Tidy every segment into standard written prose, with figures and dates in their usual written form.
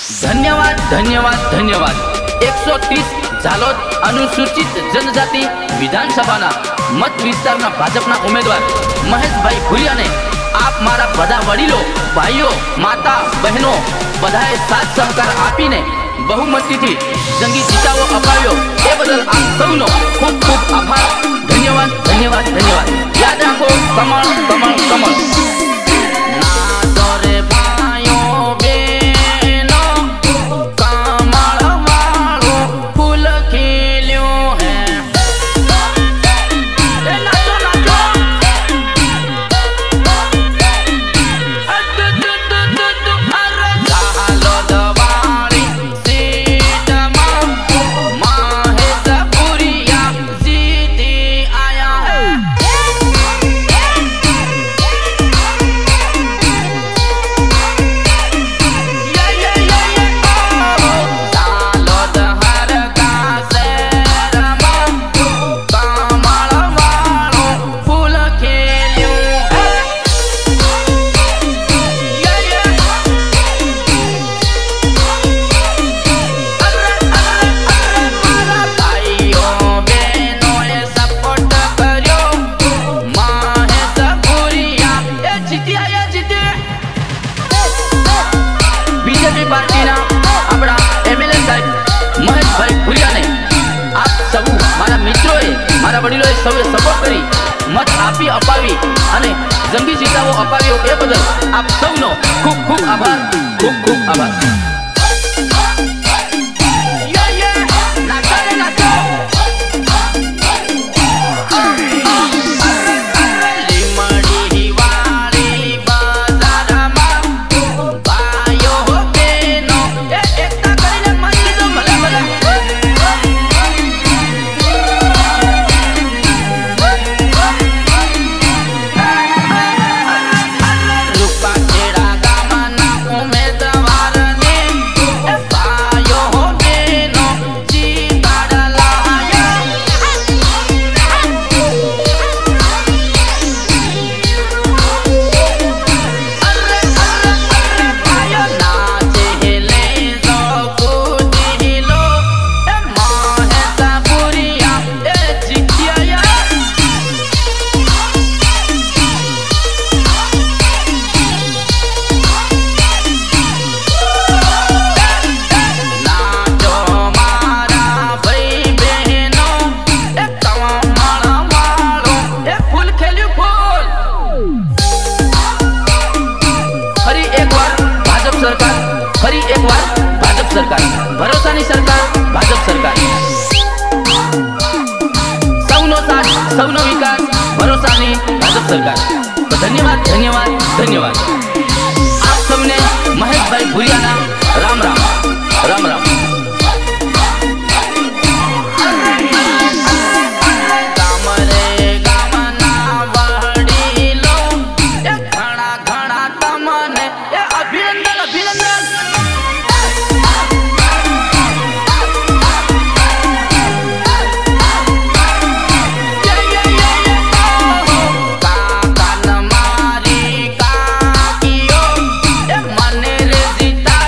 धन्यवाद धन्यवाद धन्यवाद। 130 झालोद अनुसूचित जनजाति विधानसभा मत विस्तार भाजपा उम्मीदवार महेशभाई भूरिया ने आप मारा बधा वडीलों भाईओ माता बहनों बधाए साथ सहकार आपीने बहुमती थी जंगी जीतावो अपाव्यो ए बदल आप सौनो खूब खूब आभार। धन्यवाद धन्यवाद धन्यवाद। याद रखो कमल कमल कमल। मारा वडीलोए सौए सपोर्ट करी मत आपी अपावी अने जंगी जीतावो अपाव्यो ए बदल आप सौनो खूब खूब आभार खूब खूब आभार। फरी एक बार भाजप सरकार भरोसानी सरकार भाजप सरकार सौनो साथ सौनो विकास भरोसानी भाजप सरकार। तो धन्यवाद धन्यवाद धन्यवाद। आप सबने महेशभाई भूरिया ना राम राम राम राम। जीता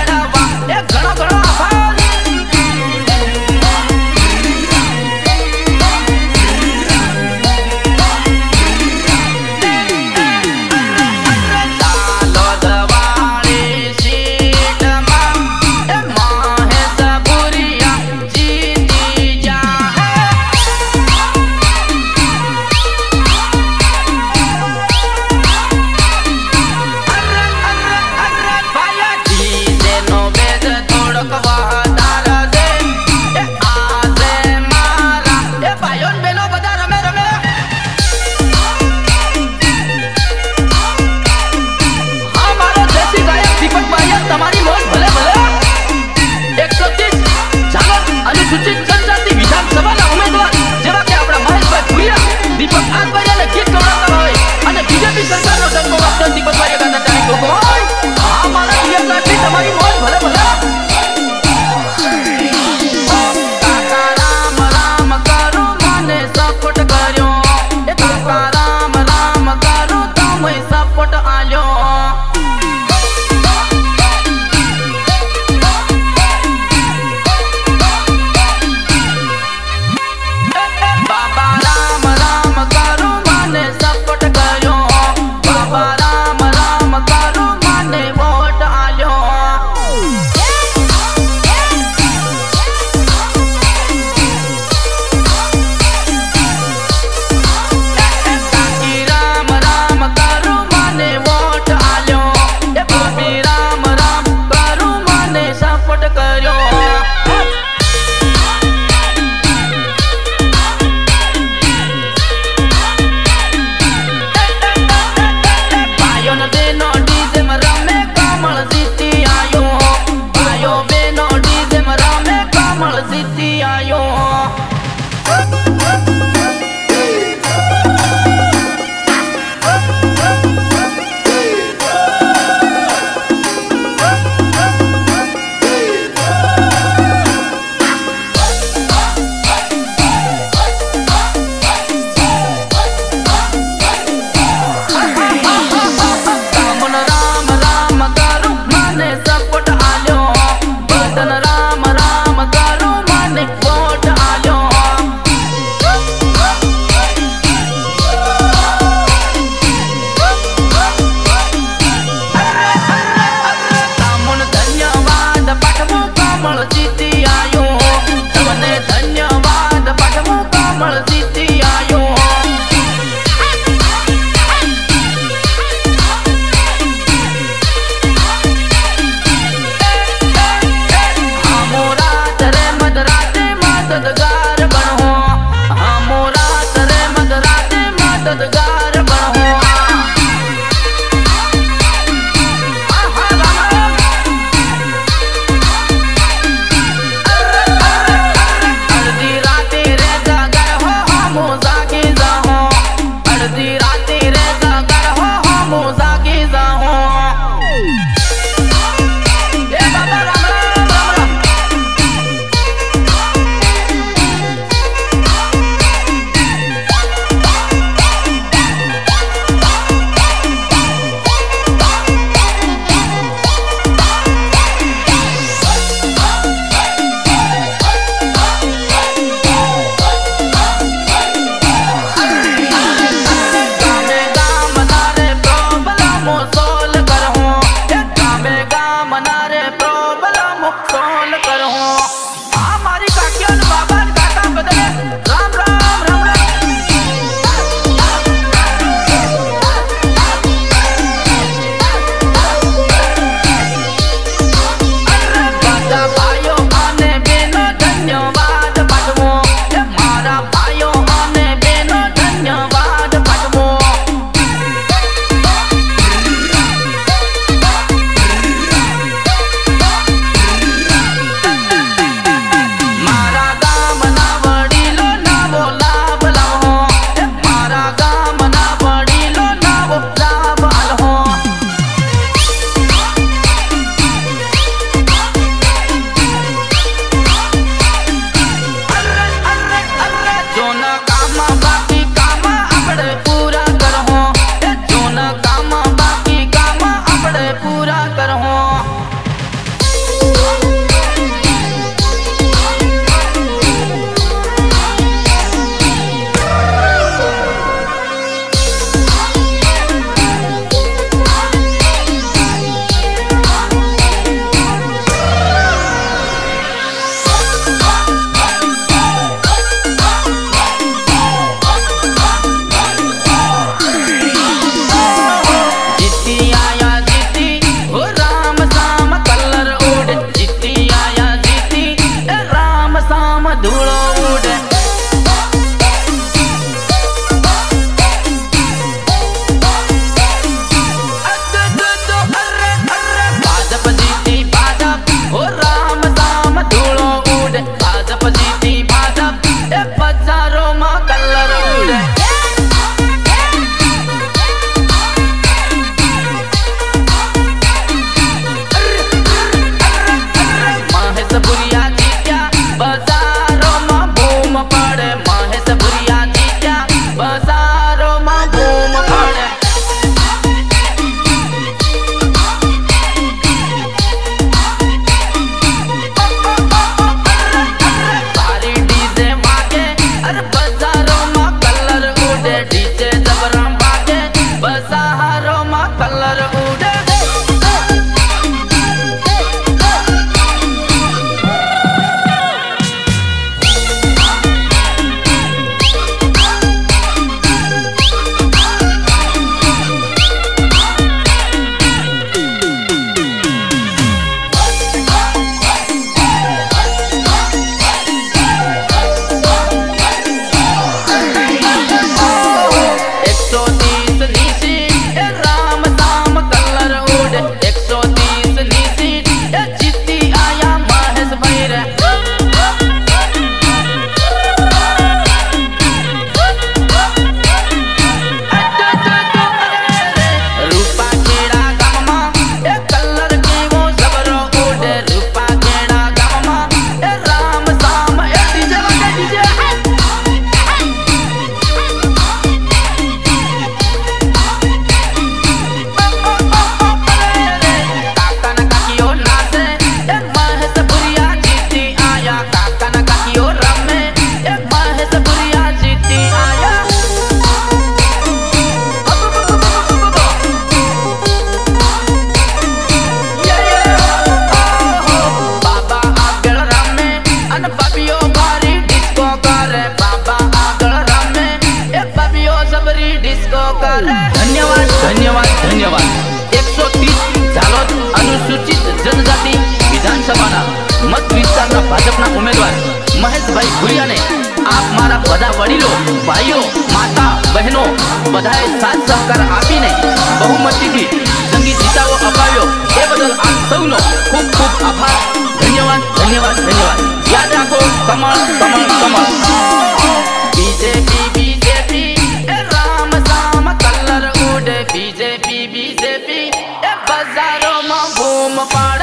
બધા વડીલો ભાઈઓ માતા બહેનો બધાએ સાથ સહકાર આપીને બહુમતીથી જંગી જીતાવો અપાવ્યો એ બદલ આપ સૌનો ખૂબ ખૂબ આભાર. ધન્યવાદ ધન્યવાદ ધન્યવાદ. યાદ રાખો કમળ કમળ કમળ. બીજેપી બીજેપી એ રામ સામ કલર ઉડે. બીજેપી બીજેપી એ બજારોમાં બૂમ પાડે.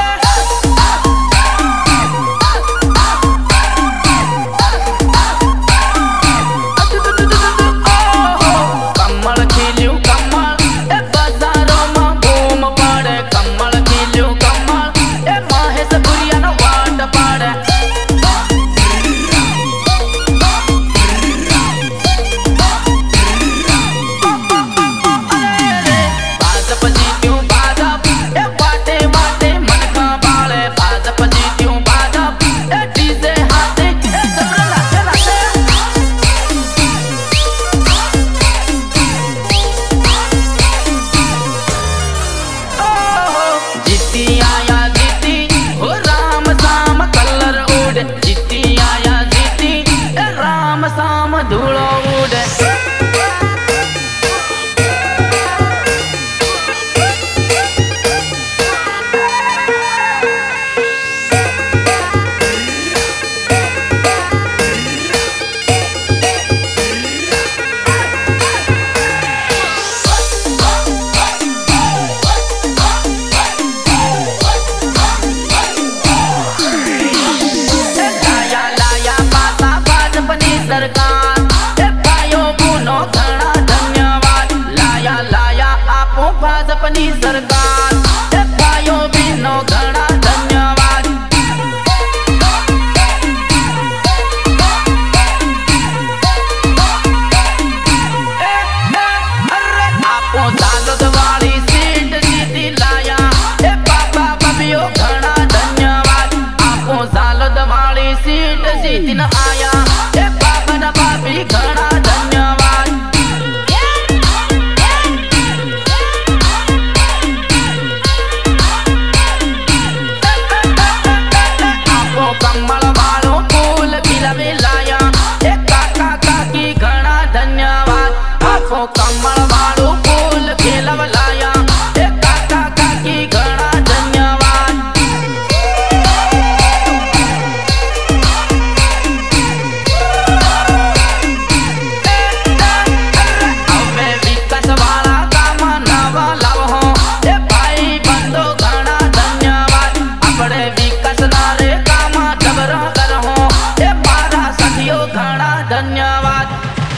भाजपनी सरकार ए भाइयों बहनों घना धन्यवाद. आपो जालोद वाली सीट जीती लाया ए बाबा बबियो घना धन्यवाद. आपो जालोद वाली सीट जीती न आया ए बाबा न बाबी घना धन्यवाद. कमल वालो फूल खिलावे लाया ए काका काकी घना धन्यवाद. आपको कमल वालो फूल खिलाव लाया ए काका काकी घना धन्यवाद. हमें विकास वाला काम नवा लाव हो ए भाई बंदो घना धन्यवाद. अपने विकास नारे घना धन्यवाद.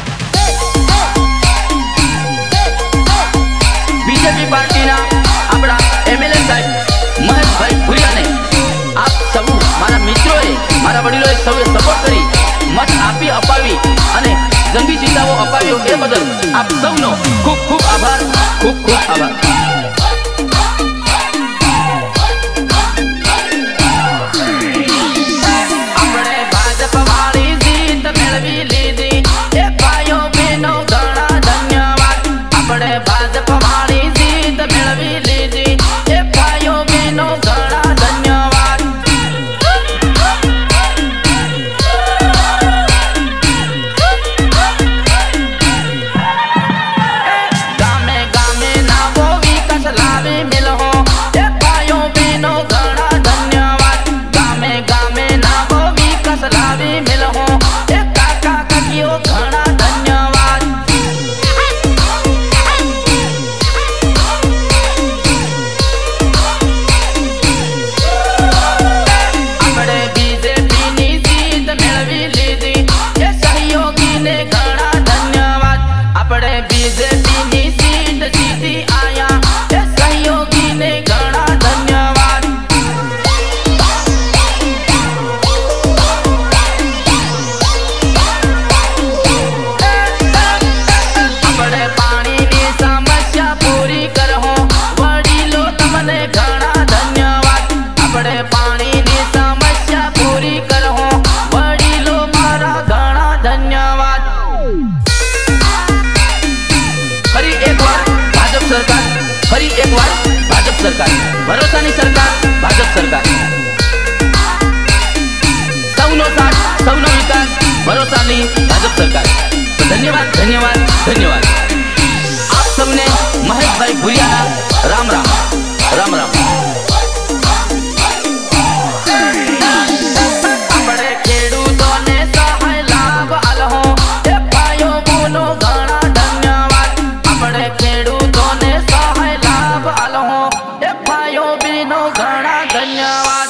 बीजेपी पार्टी ना अपना एमएलए साहब महेश भाई भुरिया ने आप सब मारा मित्रोए मारा वडीलोए सौए सपोर्ट करी मत आपी अपावी અને જંગી જીતાવો અપાવ્યો એ બદલ આપ સૌનો ખૂબ ખૂબ આભાર. ખૂબ ખૂબ આભાર. भाजप वाली जीत मेळवी लीधी ए भाइयों बहनों घना धन्यवाद. गामे गामे नावो विकास लावे मिलो ए भाइयों बहनों घना धन्यवाद. गामे गामे नावो विकास लावे मिलो ए काका काकीओ घना धन्यवाद. बीजेपी नी सीट जीती आया ए सहयोगी ने घना धन्यवाद. अपने पानी नी समस्या पूरी करहो वडीलो तमने घना धन्यवाद. अपने पानी नी समस्या पूरी करहो वडीलो मारा घना धन्यवाद. फरी एक बार भाजप सरकार. फरी एक बार भाजप सरकार. भरोसानी सरकार भाजप सरकार. સૌનો સાથ સૌનો વિકાસ भरोसा नहीं भाजप सरकार। तो धन्यवाद धन्यवाद धन्यवाद आप सबने। महेश भाई भुरिया राम राम राम राम। बड़े खेडूतों ने सहाय लाभ आलो ए भाइयों बोलो घना धन्यवाद। बड़े खेडूतों ने सहाय लाभ आलो ए भाइयों बिनो घना धन्यवाद।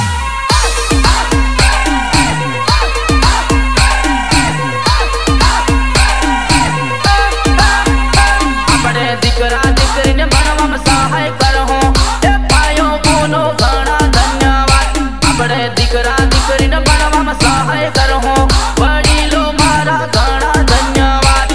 दीकरा दीकरी ने बनवा में सहाय करहो ए भाइयों बोलो घना धन्यवाद। बड़े दीकरा दीकरी ने बनवा में सहाय करहो बड़ी लो मारा घना धन्यवाद।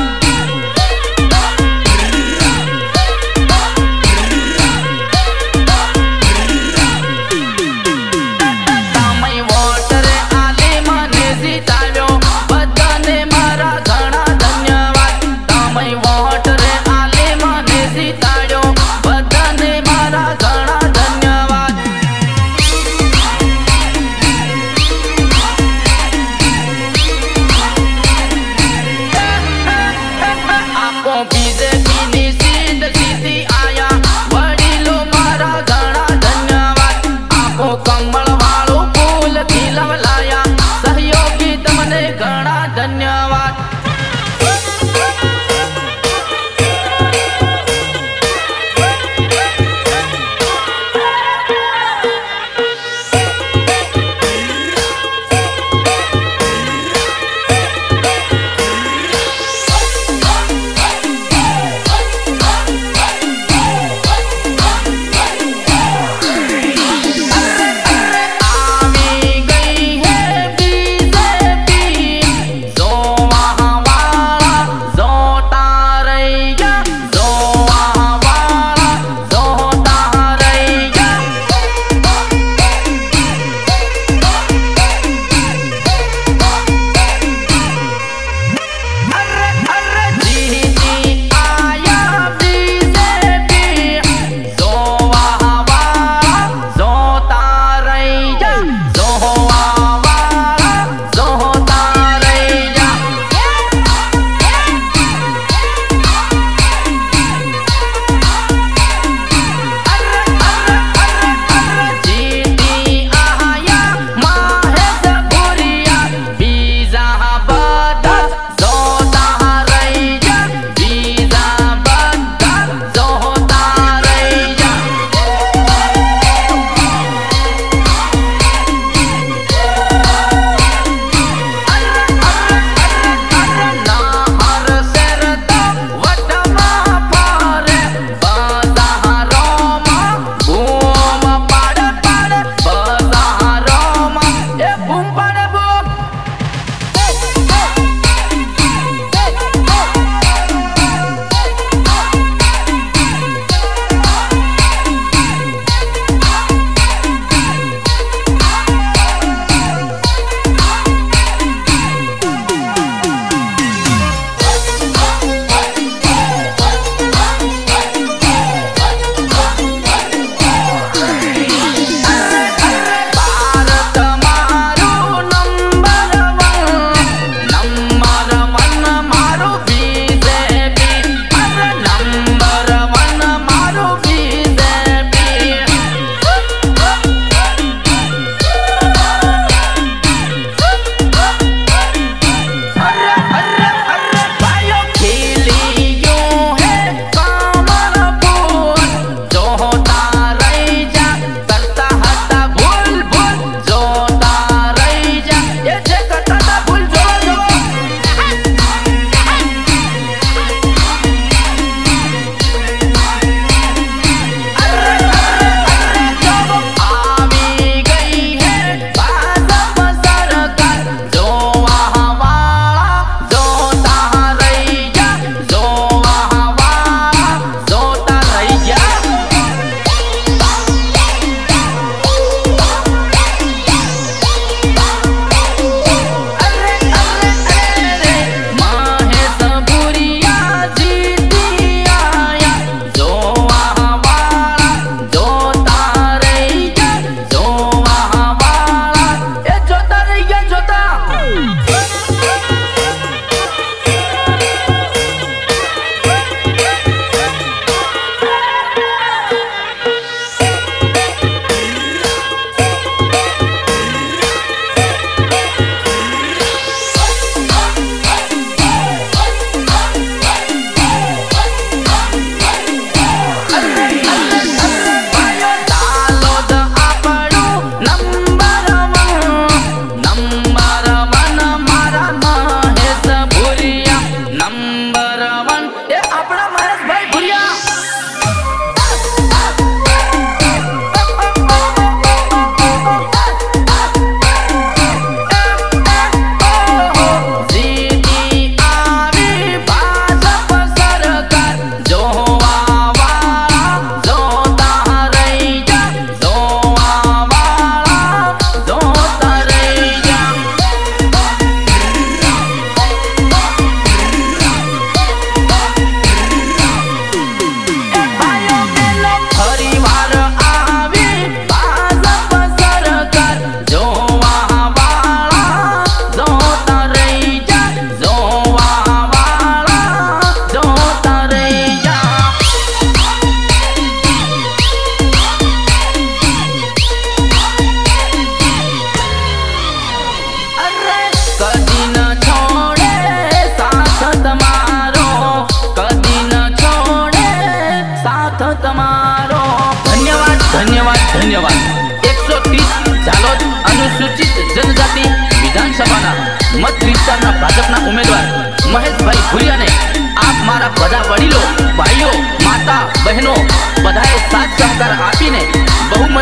महेश भाई भुरिया ने आप मारा બધા વડીલો ભાઈઓ માતા બહેનો બધાએ સાથ સહકાર આપીને બહુમતી